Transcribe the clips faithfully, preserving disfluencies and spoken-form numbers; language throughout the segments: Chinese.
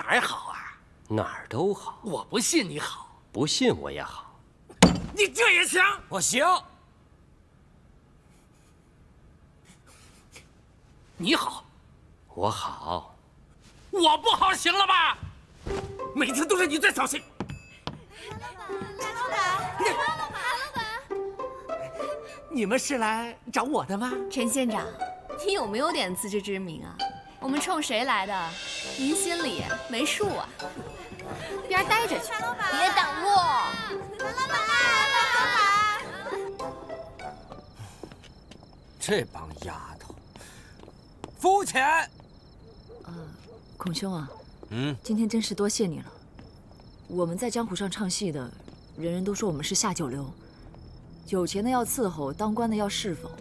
哪儿好啊？ 哪儿都好。 我不信你好， 不信我也好。 你这也行？ 我行。 你好， 我好， 我不好，行了吧？每次都是你在操心。 韩老板，韩老板，韩老板， 你们是来找我的吗？ 陈县长，你有没有点自知之明啊？我们冲谁来的？您心里没数啊？边待着去，别挡路！韩老板，韩老板， 这帮丫头，肤浅。 呃，孔兄啊， 嗯， 今天真是多谢你了。我们在江湖上唱戏的，人人都说我们是下九流，有钱的要伺候，当官的要侍奉。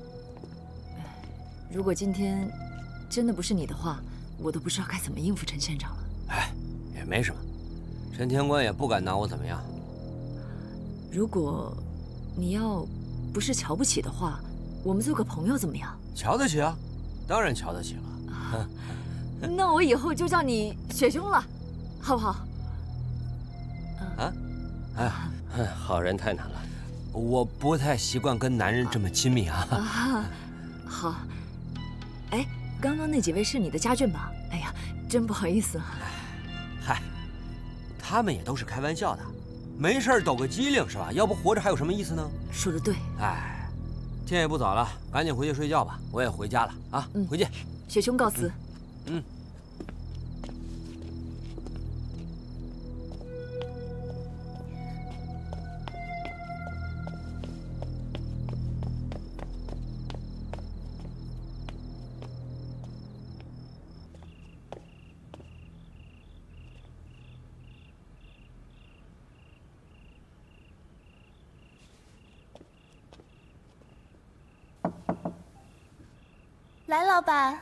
如果今天真的不是你的话，我都不知道该怎么应付陈县长了。 哎，也没什么，陈天官也不敢拿我怎么样。 如果你要不是瞧不起的话，我们做个朋友怎么样？ 瞧得起啊，当然瞧得起了。 那我以后就叫你雪兄了，好不好？ 啊？哎， 哎，好人太难了。 我不太习惯跟男人这么亲密啊。 啊，好。哎，刚刚那几位是你的家眷吧？哎呀，真不好意思啊。 嗨，他们也都是开玩笑的，没事抖个机灵是吧？要不活着还有什么意思呢？ 说得对。 哎，天也不早了，赶紧回去睡觉吧。我也回家了啊。嗯，回见。 雪兄告辞。 嗯。嗯来，老板。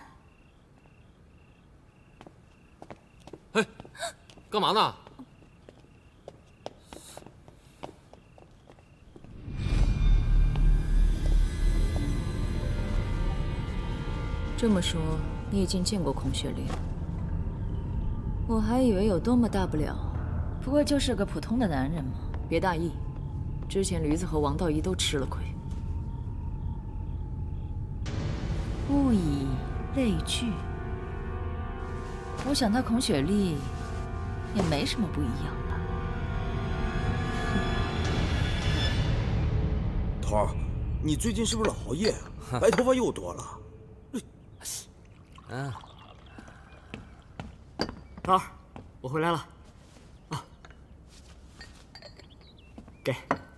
哎，干嘛呢？ 这么说，你已经见过孔雪莉了？我还以为有多么大不了，不过就是个普通的男人嘛，别大意。之前驴子和王道一都吃了亏。物以类聚，我想他孔雪莉也没什么不一样吧。 头儿，你最近是不是老熬夜啊？白头发又多了。 嗯。 头儿，我回来了。啊，给。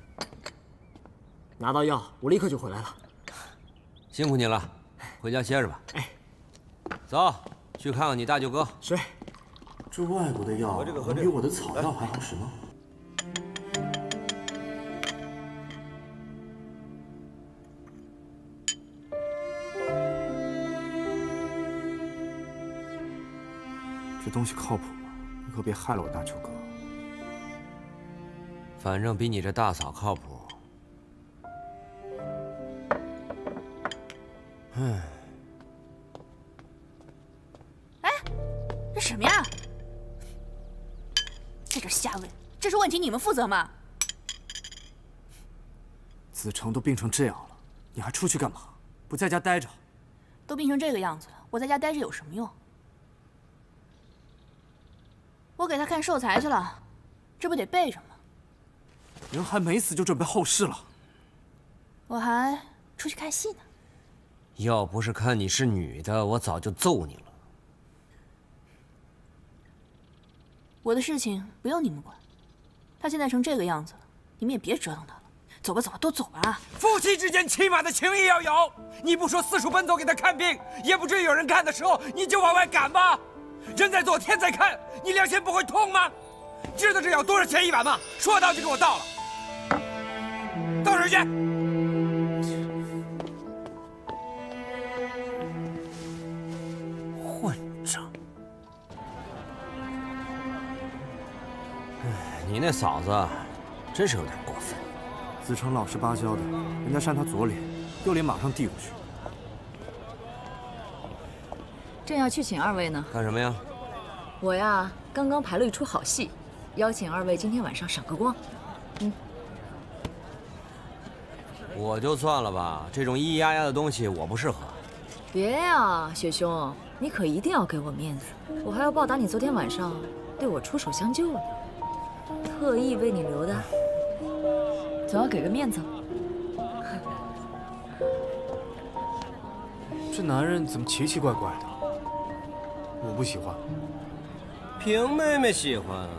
拿到药，我立刻就回来了。 辛苦你了。回家歇着吧。哎，走，去看看你大舅哥。 是。 这外国的药能比我的草药还好使吗？这东西靠谱吗？你可别害了我大舅哥。 反正比你这大嫂靠谱。唉。 这什么呀？在这瞎问，这是问题你们负责吗？ 子成都病成这样了，你还出去干嘛？不在家待着？ 都病成这个样子了，我在家待着有什么用？我给他看寿材去了，这不得备着吗？ 人还没死就准备后事了。 我还出去看戏呢。 要不是看你是女的，我早就揍你了。 我的事情不用你们管，他现在成这个样子了，你们也别折腾他了。走吧，走吧，都走吧。 夫妻之间起码的情谊要有，你不说四处奔走给他看病，也不至于有人看的时候你就往外赶吧。人在做，天在看，你良心不会痛吗？知道这药多少钱一碗吗？说到就给我到了，倒水去。混账！哎，你那嫂子真是有点过分。 子成老实巴交的，人家扇他左脸，右脸马上递过去。 正要去请二位呢。 干什么呀？ 我呀，刚刚排了一出好戏，邀请二位今天晚上赏个光。嗯。 我就算了吧，这种咿咿呀呀的东西我不适合。 别呀，雪兄，你可一定要给我面子，我还要报答你昨天晚上对我出手相救呢，特意为你留的，总要给个面子。 这男人怎么奇奇怪怪的？我不喜欢。 凭妹妹喜欢啊。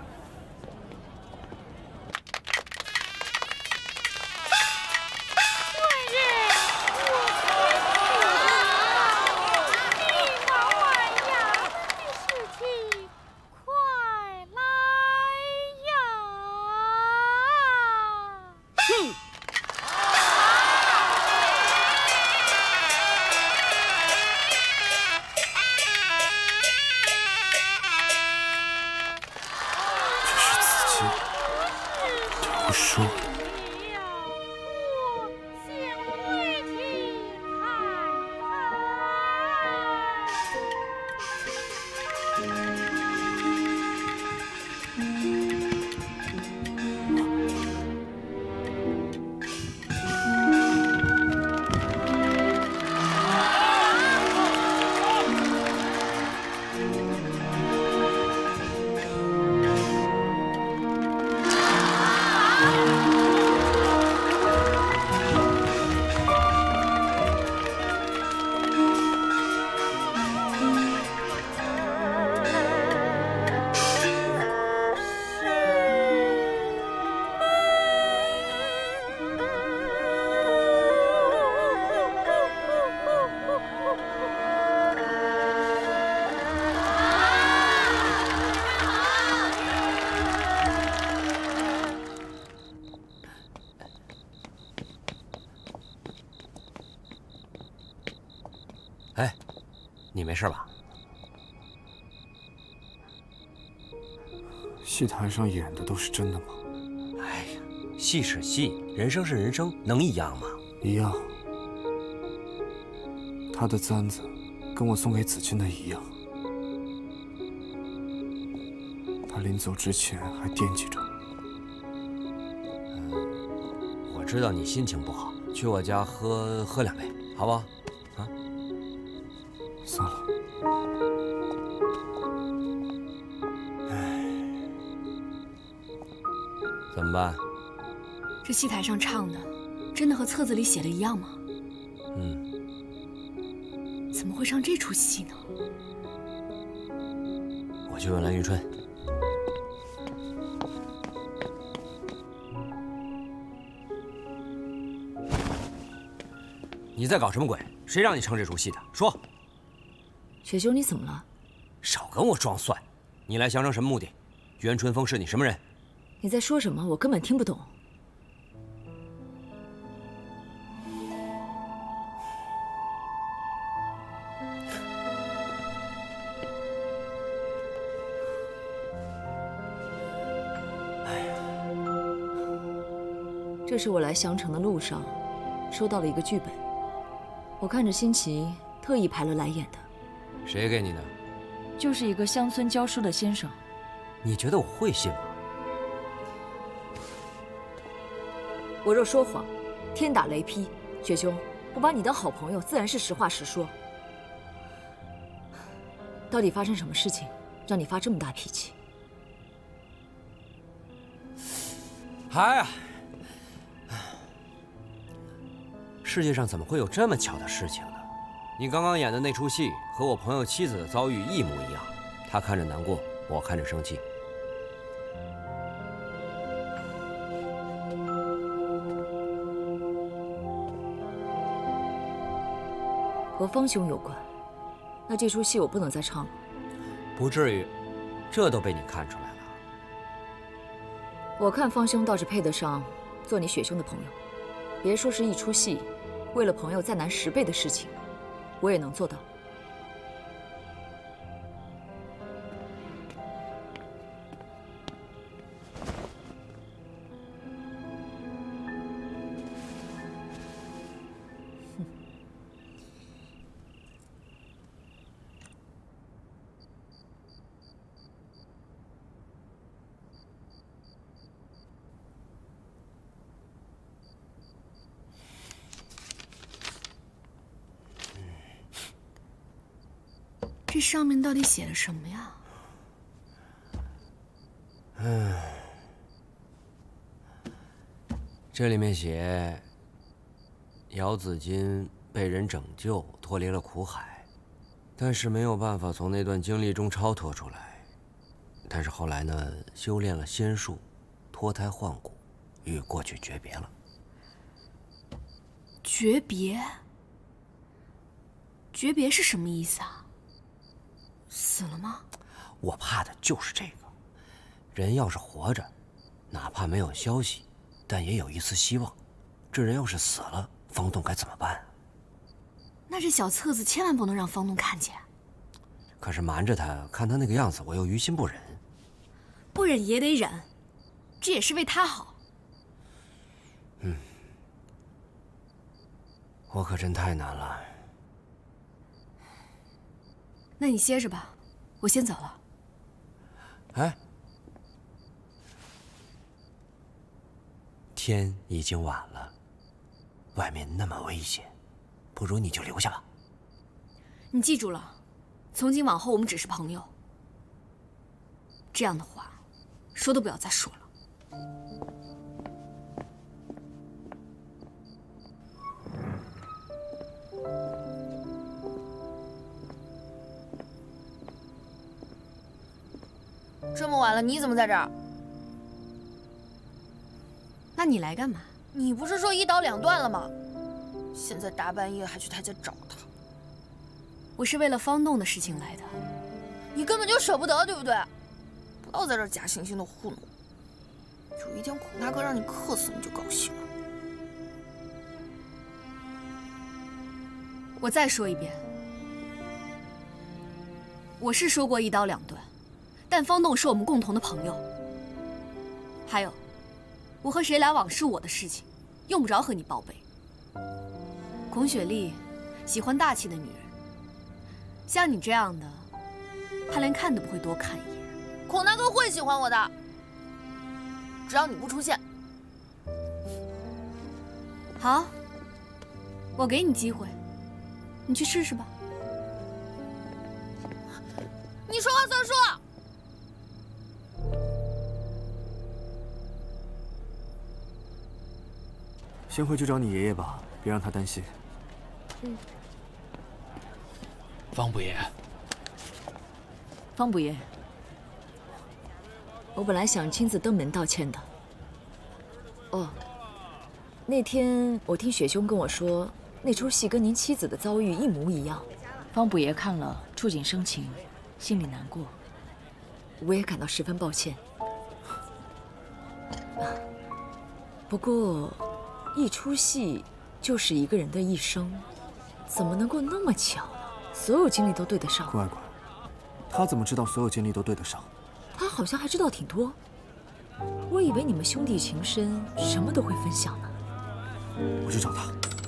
说。 哎，你没事吧？ 戏台上演的都是真的吗？ 哎呀，戏是戏，人生是人生，能一样吗？ 一样。他的簪子跟我送给子君的一样。他临走之前还惦记着。 嗯，我知道你心情不好，去我家喝喝两杯，好不好？啊？ 算了。 唉，怎么办？ 这戏台上唱的，真的和册子里写的一样吗？ 嗯。 怎么会上这出戏呢？ 我去问蓝玉春。你在搞什么鬼？谁让你唱这出戏的？说。 雪兄，你怎么了？ 少跟我装蒜！你来降城什么目的？袁春风是你什么人？ 你在说什么？我根本听不懂。这是我来襄城的路上收到了一个剧本，我看着新奇，特意排了来演的。 谁给你的？ 就是一个乡村教书的先生。 你觉得我会信吗？ 我若说谎，天打雷劈。雪兄，我把你当好朋友，自然是实话实说。到底发生什么事情，让你发这么大脾气？ 哎呀！世界上怎么会有这么巧的事情呢？你刚刚演的那出戏和我朋友妻子的遭遇一模一样，他看着难过，我看着生气。 和方兄有关，那这出戏我不能再唱了。 不至于，这都被你看出来了。 我看方兄倒是配得上做你雪兄的朋友，别说是一出戏。为了朋友再难十倍的事情，我也能做到。 这上面到底写了什么呀？ 嗯，这里面写，姚子金被人拯救，脱离了苦海，但是没有办法从那段经历中超脱出来。但是后来呢，修炼了仙术，脱胎换骨，与过去诀别了。 诀别？诀别是什么意思啊？死了吗？ 我怕的就是这个。人要是活着，哪怕没有消息，但也有一丝希望。这人要是死了，方栋该怎么办？ 那这小册子千万不能让方栋看见。 可是瞒着他，看他那个样子，我又于心不忍。 不忍也得忍，这也是为他好。 嗯，我可真太难了。 那你歇着吧，我先走了。 哎，天已经晚了，外面那么危险，不如你就留下吧。 你记住了，从今往后我们只是朋友。这样的话，说都不要再说了。 这么晚了，你怎么在这儿？ 那你来干嘛？ 你不是说一刀两断了吗？现在大半夜还去他家找他。 我是为了方栋的事情来的。 你根本就舍不得，对不对？不要在这儿假惺惺的糊弄我。有一天孔大哥让你克死，你就高兴了。 我再说一遍，我是说过一刀两断。但方栋是我们共同的朋友，还有，我和谁来往是我的事情，用不着和你报备。孔雪莉喜欢大气的女人，像你这样的，她连看都不会多看一眼。 孔大哥会喜欢我的，只要你不出现。 好，我给你机会，你去试试吧。 你说话算数。 先回去找你爷爷吧，别让他担心。 嗯。 方不爷， 方不爷，我本来想亲自登门道歉的。哦，那天我听雪兄跟我说，那出戏跟您妻子的遭遇一模一样。方不爷看了，触景生情，心里难过。我也感到十分抱歉。啊，不过。一出戏就是一个人的一生，怎么能够那么巧呢？所有经历都对得上。 乖乖，他怎么知道所有经历都对得上？ 他好像还知道挺多。我以为你们兄弟情深，什么都会分享呢。 我去找他。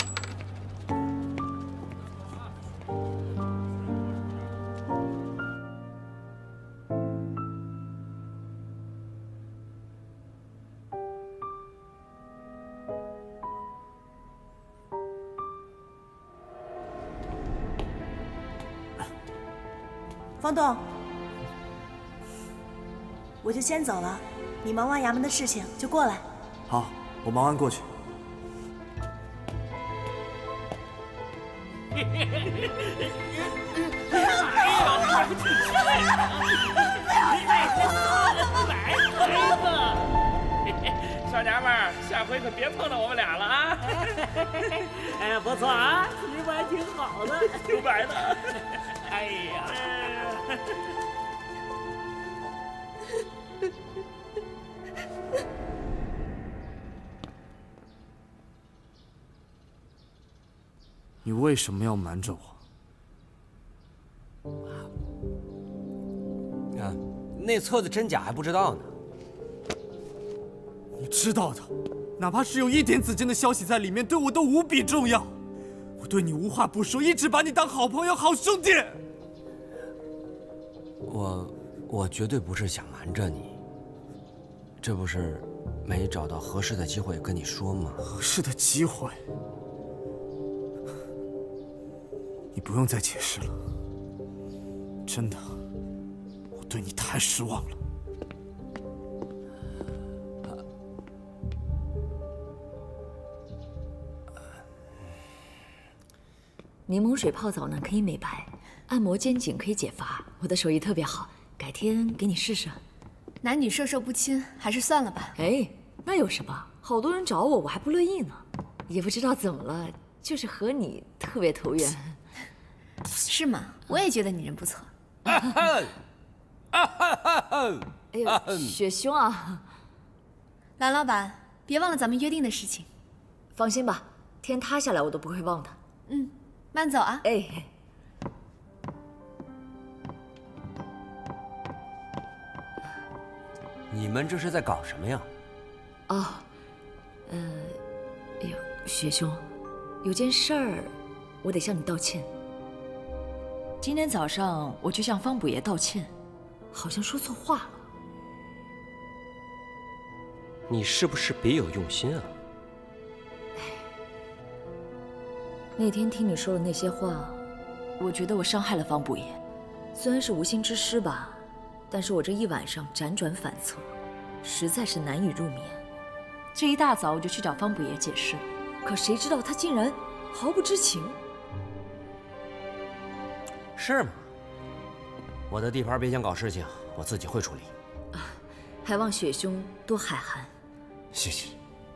方栋，我就先走了，你忙完衙门的事情就过来。 好，我忙完过去。 小娘们儿，下回可别碰到我们俩了啊！ 哎呀，不错啊，皮肤还挺好的， 挺白的。哎呀！ 你为什么要瞒着我？ 啊，那册子真假还不知道呢。 你知道的，哪怕是有一点子真的消息在里面，对我都无比重要。我对你无话不说，一直把你当好朋友、好兄弟。 我，我绝对不是想瞒着你，这不是没找到合适的机会跟你说吗？ 合适的机会？你不用再解释了。 真的，我对你太失望了。 柠檬水泡澡呢可以美白，按摩肩颈可以解乏，我的手艺特别好，改天给你试试。 男女授受不亲，还是算了吧。 哎，那有什么？好多人找我，我还不乐意呢。也不知道怎么了，就是和你特别投缘。 是吗？我也觉得你人不错。 哎呦，雪兄啊， 蓝老板，别忘了咱们约定的事情。 放心吧，天塌下来我都不会忘的。 嗯，慢走啊。 哎。 你们这是在搞什么呀？ 哦，呃，哎呦，雪兄，有件事儿，我得向你道歉。今天早上我去向方卜爷道歉，好像说错话了。 你是不是别有用心啊？ 那天听你说的那些话，我觉得我伤害了方卜爷。虽然是无心之失吧，但是我这一晚上辗转反侧，实在是难以入眠。这一大早我就去找方卜爷解释，可谁知道他竟然毫不知情。 是吗？我的地盘别想搞事情，我自己会处理。 啊，还望雪兄多海涵。 谢谢。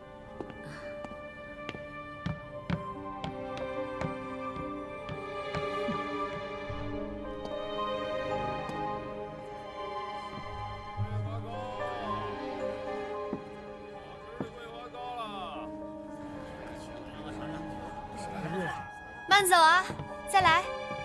慢走啊，再来。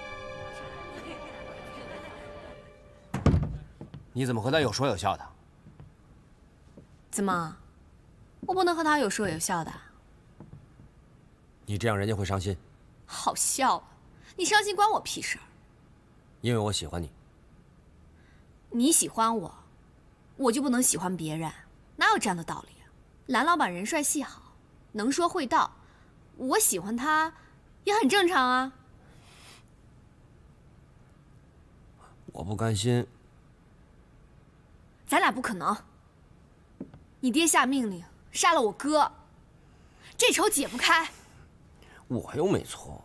你怎么和他有说有笑的？ 怎么，我不能和他有说有笑的？ 你这样人家会伤心。 好笑啊！你伤心关我屁事儿。 因为我喜欢你。 你喜欢我，我就不能喜欢别人？哪有这样的道理啊？蓝老板人帅气好，能说会道，我喜欢他也很正常啊。 我不甘心。 咱俩不可能。你爹下命令杀了我哥，这仇解不开。 我又没错。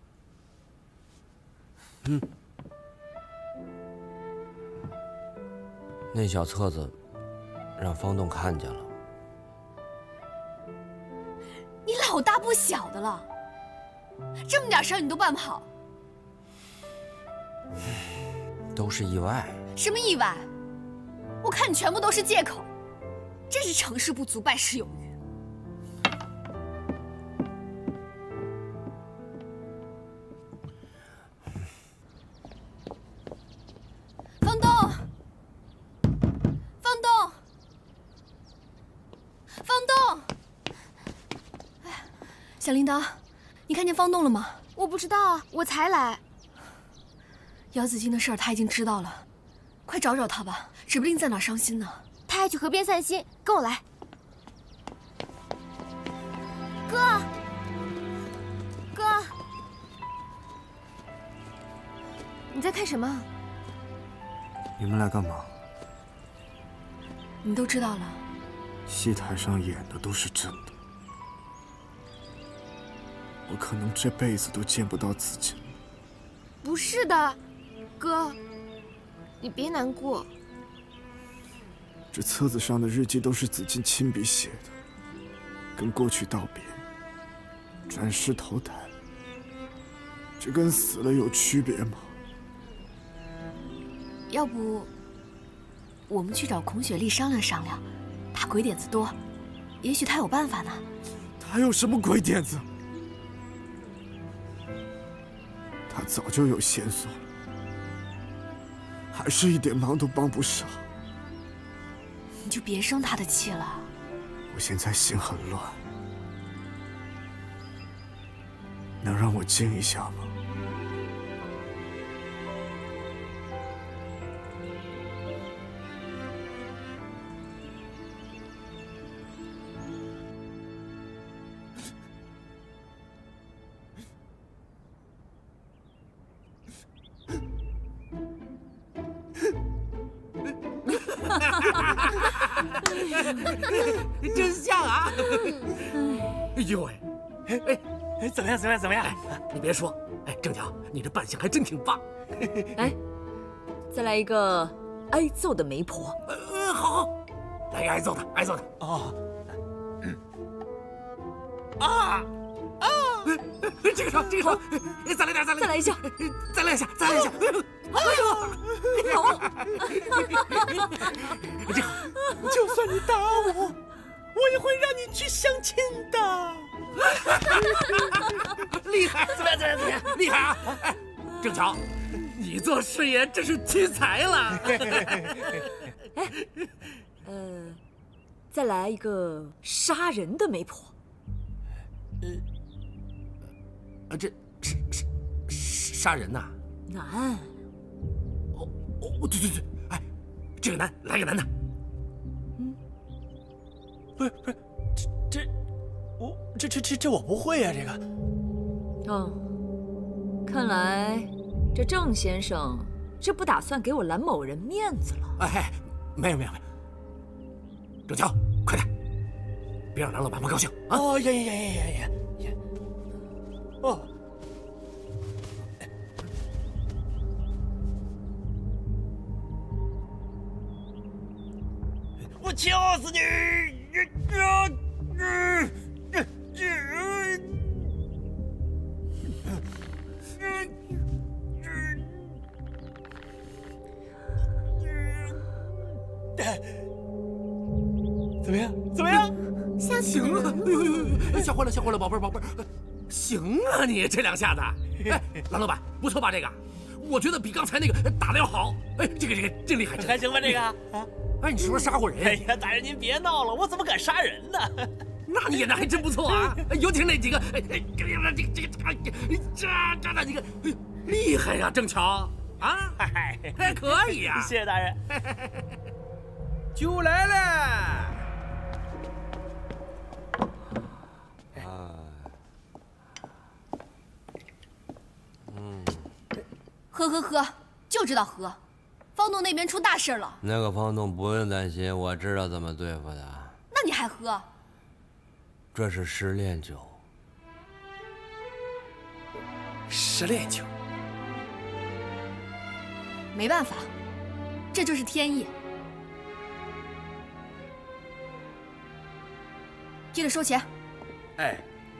嗯。那小册子让方栋看见了。 你老大不小的了，这么点事儿你都办不好。 都是意外。 什么意外？我看你全部都是借口，真是成事不足败事有余。方栋，方栋，方栋！哎，小铃铛，你看见方栋了吗？ 我不知道啊，我才来。 姚子金的事儿他已经知道了，快找找他吧，指不定在哪儿伤心呢。 他还去河边散心，跟我来。哥，哥，你在看什么？ 你们来干嘛？ 你都知道了。 戏台上演的都是真的，我可能这辈子都见不到子金了。 不是的，哥，你别难过。 这册子上的日记都是子金亲笔写的，跟过去道别，转世投胎，这跟死了有区别吗？ 要不，我们去找孔雪莉商量商量，她鬼点子多，也许她有办法呢。 她有什么鬼点子？她早就有线索了，还是一点忙都帮不上。 你就别生她的气了。 我现在心很乱，能让我静一下吗？ 真像啊！哎呦喂，哎哎，怎么样？怎么样？怎么样？哎，你别说，哎，郑强，你这扮相还真挺棒。 哎，再来一个挨揍的媒婆。 呃，好好，来个挨揍的，挨揍的。哦。啊啊！这个手，这个手，再来点，再来， 再来一下， 再来一下，再来一下。 哎呦，好！ 这好，就算你打我，我也会让你去相亲的。厉害！怎么样？怎么样？怎么样？厉害啊！哎，郑乔，你做事业真是屈才了。 哎，呃，再来一个杀人的媒婆。 呃，呃，这杀杀杀人呐？ 难。 哦哦，对对对，哎，这个难，来个难的。 嗯， 不是不是，这这我这这这这我不会啊，这个。 哦，看来这郑先生是不打算给我蓝某人面子了。 哎，没有没有没有，郑乔，快点，别让蓝老板不高兴啊！ 哦呀呀呀呀呀呀！哦。我敲死你！怎么样？怎么样？ 吓死行啊！哎呦呦呦！吓坏了，吓坏了，宝贝儿，宝贝儿，行啊，你这两下子，哎，蓝老板不错吧？这个，我觉得比刚才那个打的要好。哎，这个这个真厉害， 还行吧？这个啊。 哎，你是不是杀过人？ 哎呀，大人您别闹了，我怎么敢杀人呢？ 那你演的还真不错啊，尤其是那几个，哎哎，这个这个这个这这那几个，厉害呀，郑乔啊，还可以呀。 谢谢大人。 酒来了。 嗯， 喝喝喝，就知道喝。方栋那边出大事了。 那个方栋不用担心，我知道怎么对付的。 那你还喝？ 这是失恋酒。 失恋酒。 没办法，这就是天意。记得收钱。 哎。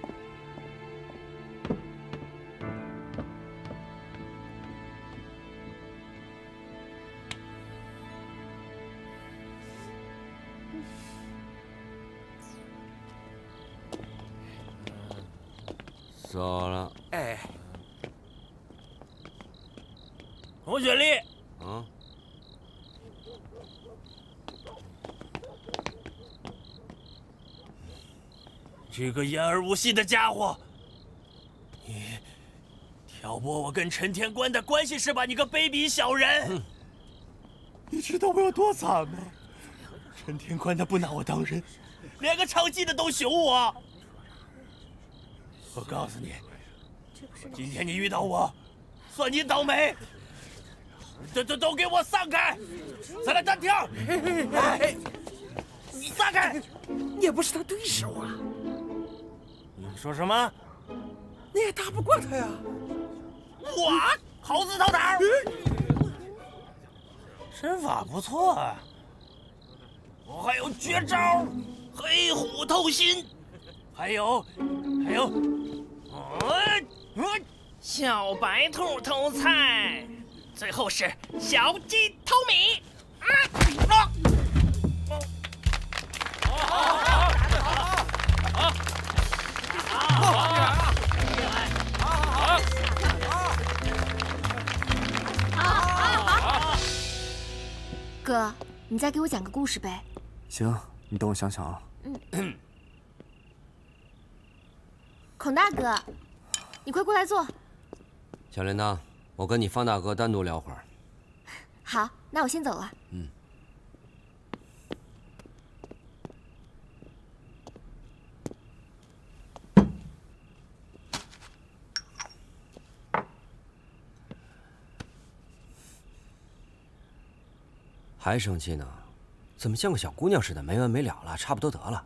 走了。 哎， 洪雪莉。 嗯。 这个言而无信的家伙，你挑拨我跟陈天官的关系是吧？你个卑鄙小人！嗯、你知道我有多惨吗？陈天官他不拿我当人，连个唱戏的都熊我。我告诉你，今天你遇到我，算你倒霉！都都都给我散开！再来单挑！哎，散开！ 你也不是他对手啊！ 你说什么？ 你也打不过他呀！ 我猴子头头，身法不错啊！我还有绝招，黑虎透心，还有，还有。呃，小白兔偷菜，最后是小鸡偷米。啊！啊！好，打得好，好，好， 好，好，哥，你再给我讲个故事呗。 行，你等我想想啊。 嗯。孔大哥，你快过来坐。 小铃铛，我跟你方大哥单独聊会儿。 好，那我先走了。 嗯。还生气呢？ 怎么像个小姑娘似的，没完没了了？差不多得了。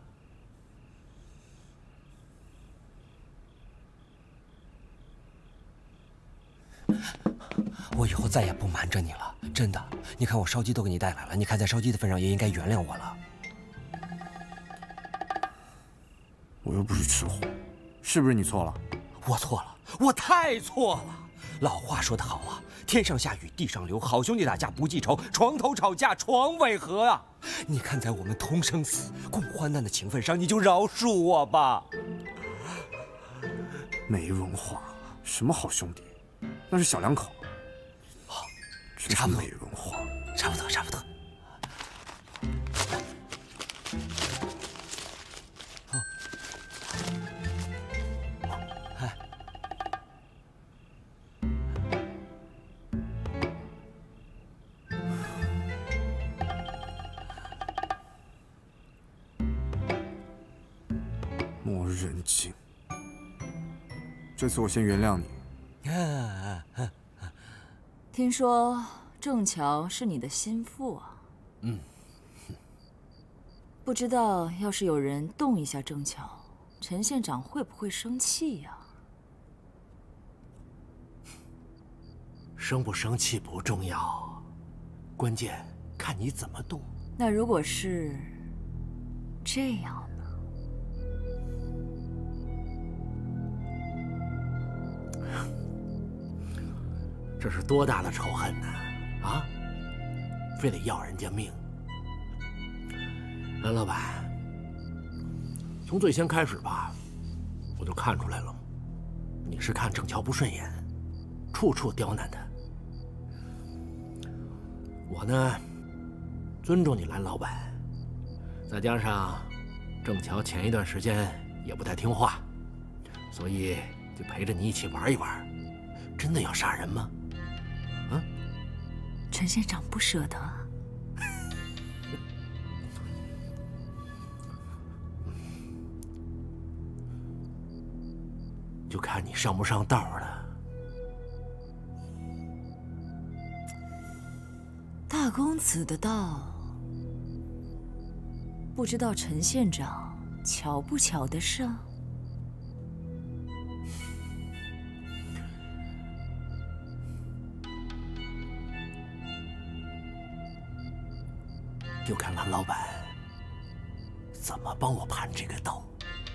我以后再也不瞒着你了，真的。你看我烧鸡都给你带来了，你看在烧鸡的份上也应该原谅我了。 我又不是吃货，是不是你错了？ 我错了，我太错了。老话说得好啊，天上下雨地上流，好兄弟打架不记仇，床头吵架床尾和啊。你看在我们同生死共患难的情分上，你就饶恕我吧。 没文化，什么好兄弟，那是小两口。 好， 差不多。没文化， 差不多，差不多。 莫人静，这次我先原谅你。 听说郑乔是你的心腹啊？ 嗯。 不知道要是有人动一下郑乔，陈县长会不会生气呀？ 生不生气不重要，关键看你怎么动。 那如果是这样？ 这是多大的仇恨呢？啊，非得要人家命！蓝老板，从最先开始吧，我就看出来了，你是看郑乔不顺眼，处处刁难他。我呢，尊重你蓝老板，再加上郑乔前一段时间也不太听话，所以就陪着你一起玩一玩。真的要杀人吗？啊？ 陈县长不舍得。 就看你上不上道了。 大公子的道，不知道陈县长瞧不瞧得上？ 就看蓝老板怎么帮我盘这个道。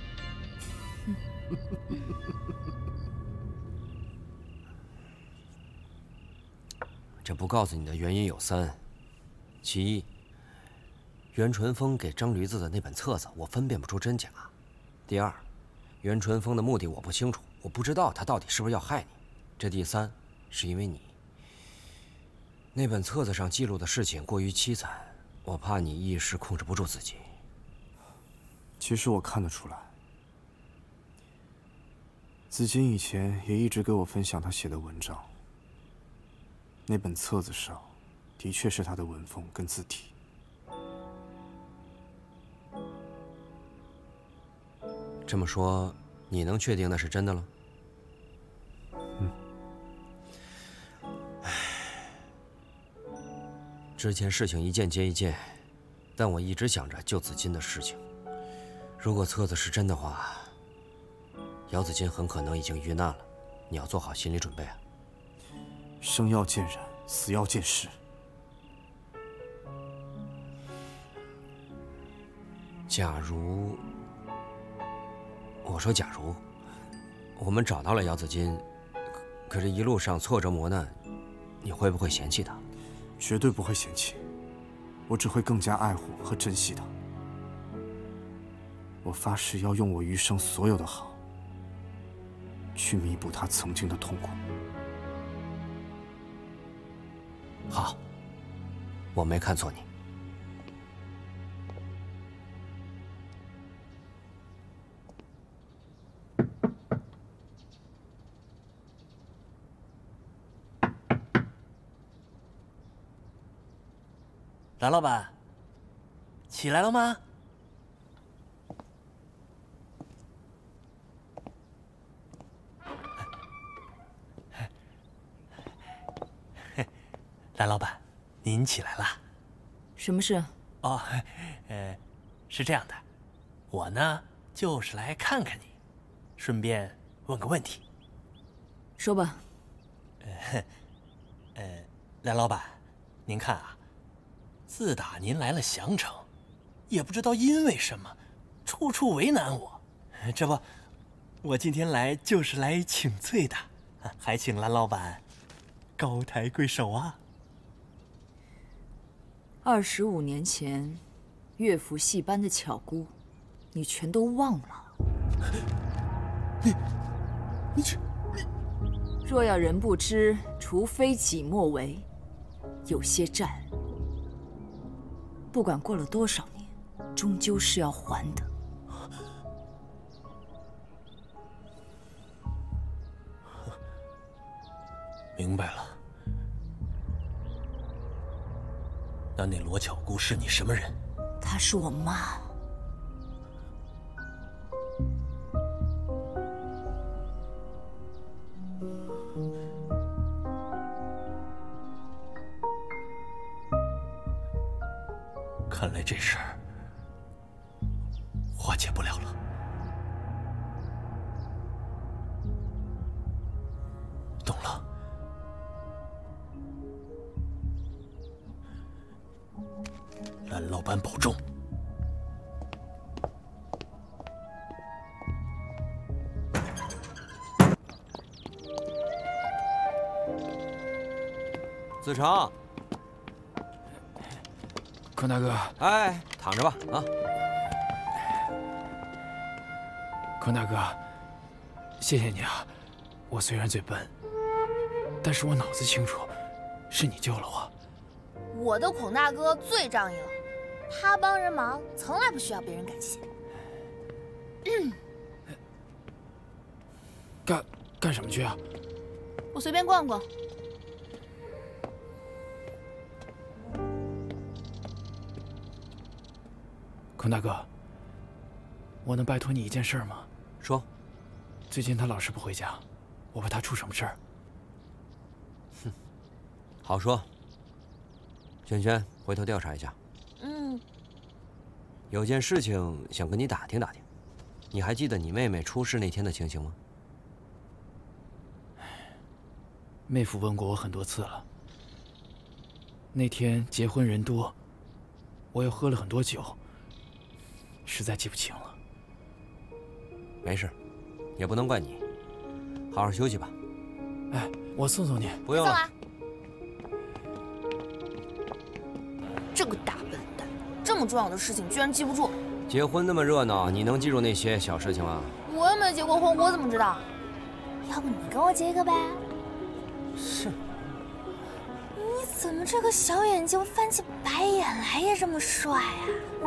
这不告诉你的原因有三：其一，袁纯风给张驴子的那本册子，我分辨不出真假；第二，袁纯风的目的我不清楚，我不知道他到底是不是要害你；这第三，是因为你那本册子上记录的事情过于凄惨，我怕你一时控制不住自己。 其实我看得出来，子金以前也一直给我分享他写的文章。那本册子上，的确是他的文风跟字体。 这么说，你能确定那是真的了？ 嗯。 唉，之前事情一件接一件，但我一直想着救子金的事情。如果册子是真的话，姚子金很可能已经遇难了，你要做好心理准备啊。 生要见人，死要见尸。 假如，我说假如，我们找到了姚子金，可是一路上挫折磨难，你会不会嫌弃他？ 绝对不会嫌弃，我只会更加爱护和珍惜他。我发誓要用我余生所有的好，去弥补他曾经的痛苦。 好，我没看错你。 蓝老板，起来了吗？蓝老板，您起来了。 什么事？ 哦，呃，是这样的，我呢就是来看看你，顺便问个问题。 说吧。 呃，呃，蓝老板，您看啊，自打您来了降城，也不知道因为什么，处处为难我。这不，我今天来就是来请罪的，还请蓝老板高抬贵手啊。 二十五年前，乐府戏班的巧姑，你全都忘了？ 你，你这，你…… 若要人不知，除非己莫为。有些债，不管过了多少年，终究是要还的。 明白了。那那罗巧姑是你什么人？ 她是我妈。 看来这事儿化解不了了。懂了。蓝老板保重。 子成。 坤大哥， 哎，躺着吧啊！ 坤大哥，谢谢你啊！我虽然嘴笨，但是我脑子清楚，是你救了我。 我的孔大哥最仗义了，他帮人忙从来不需要别人感谢。嗯， 干干什么去啊？ 我随便逛逛。 坤大哥，我能拜托你一件事吗？ 说。 最近他老是不回家，我怕他出什么事儿。 哼，好说。轩轩，回头调查一下。 嗯。 有件事情想跟你打听打听，你还记得你妹妹出事那天的情形吗？ 妹夫问过我很多次了。那天结婚人多，我又喝了很多酒。实在记不清了。 没事，也不能怪你，好好休息吧。 哎，我送送你。 不用了。 这个大笨蛋，这么重要的事情居然记不住。 结婚那么热闹，你能记住那些小事情吗？ 我又没有结过婚，我怎么知道？要不你跟我结一个呗？ 是。 你怎么这个小眼睛翻起白眼来也这么帅啊？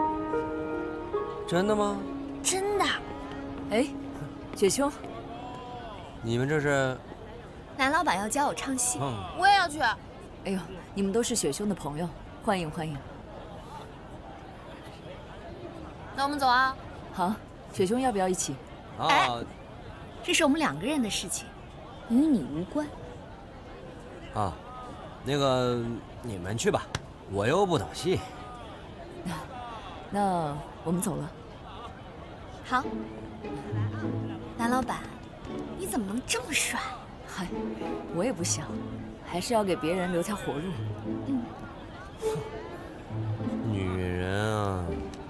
真的吗？ 真的。 哎，雪兄， 你们这是？ 南老板要教我唱戏， 嗯、 我也要去。 哎呦，你们都是雪兄的朋友，欢迎欢迎。 那我们走啊。 好，雪兄要不要一起？ 啊、 哎，这是我们两个人的事情，与你无关。 啊，那个你们去吧，我又不懂戏。 那我们走了。 好，南老板，你怎么能这么帅？ 嗨，我也不想，还是要给别人留条活路。 嗯。 女人啊。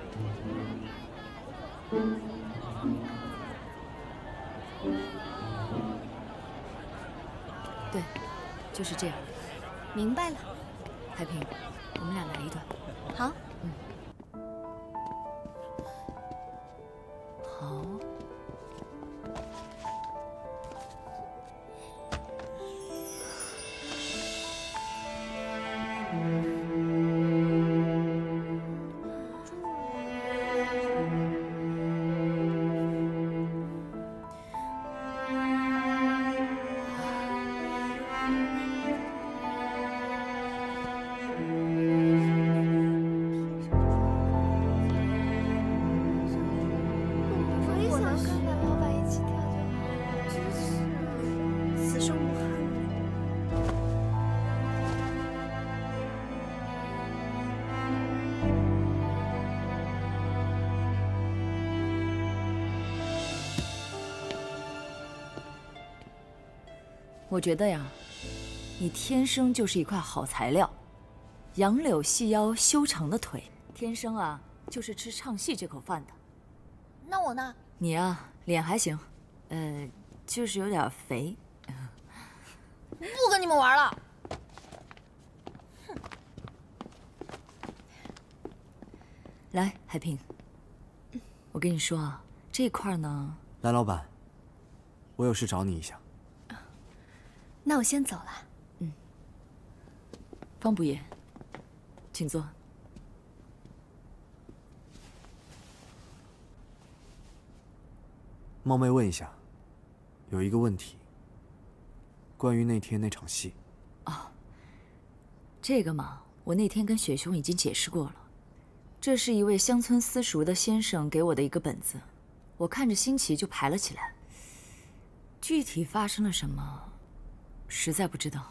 对，就是这样。 明白了。 太平，我们俩来一段。 好。 嗯。好。 我觉得呀，你天生就是一块好材料，杨柳细腰修长的腿，天生啊就是吃唱戏这口饭的。 那我呢？ 你呀，脸还行，呃，就是有点肥。 不跟你们玩了。 哼。来，海平，我跟你说啊，这块呢， 蓝老板，我有事找你一下。 那我先走了。 嗯。方不言，请坐。 冒昧问一下，有一个问题，关于那天那场戏。 哦，这个嘛，我那天跟雪兄已经解释过了。这是一位乡村私塾的先生给我的一个本子，我看着新奇就排了起来。具体发生了什么，实在不知道。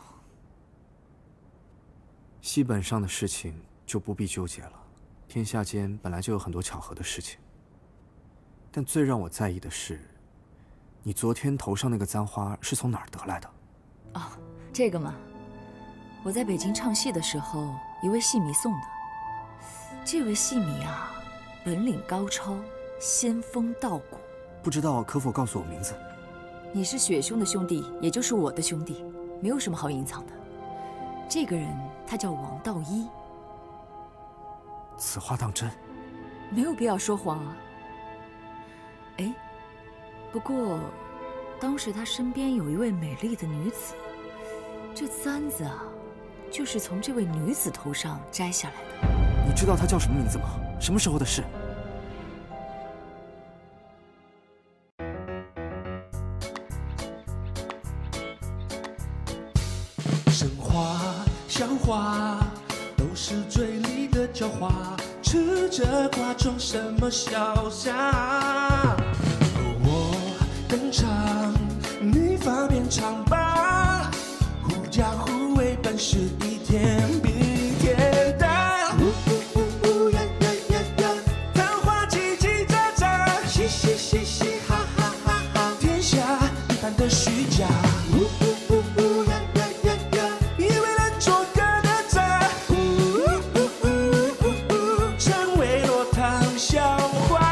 戏本上的事情就不必纠结了，天下间本来就有很多巧合的事情。但最让我在意的是，你昨天头上那个簪花是从哪儿得来的？ 哦，这个嘛，我在北京唱戏的时候，一位戏迷送的。这位戏迷啊，本领高超，仙风道骨。 不知道可否告诉我名字？ 你是雪兄的兄弟，也就是我的兄弟，没有什么好隐藏的。这个人他叫王道一。 此话当真？ 没有必要说谎啊。哎，不过，当时他身边有一位美丽的女子，这簪子啊，就是从这位女子头上摘下来的。 你知道她叫什么名字吗？什么时候的事？ 神话、笑话，都是嘴里的狡猾，吃着瓜装什么潇洒？登场，你方便唱吧，狐假虎威，本是一天比一天大。呜呜呜呜呀呀呀呀，桃花叽叽喳喳，嘻嘻嘻嘻哈哈哈哈，天下一般的虚假。呜呜呜呜呀呀呀呀，以为能做个哪吒，呜呜呜呜呜，成为落汤笑话。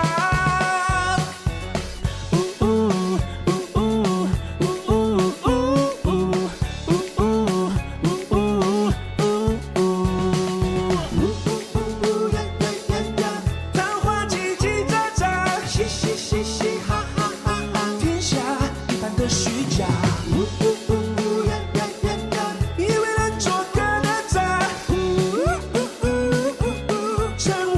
成